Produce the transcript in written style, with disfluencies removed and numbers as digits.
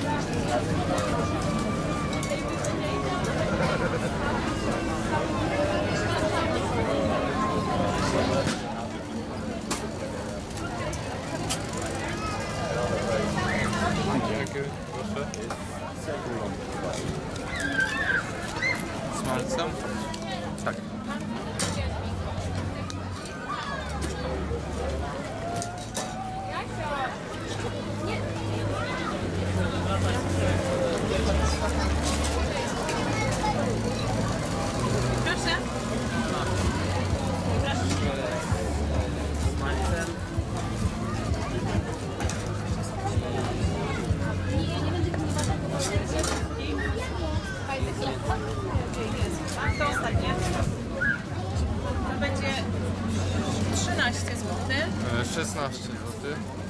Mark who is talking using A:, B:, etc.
A: Dziękuję, proszę. Smalcem? Tak.
B: Proszę.
A: Smalcem.
B: A to ostatnie. To będzie 13 zł.
A: 16 zł.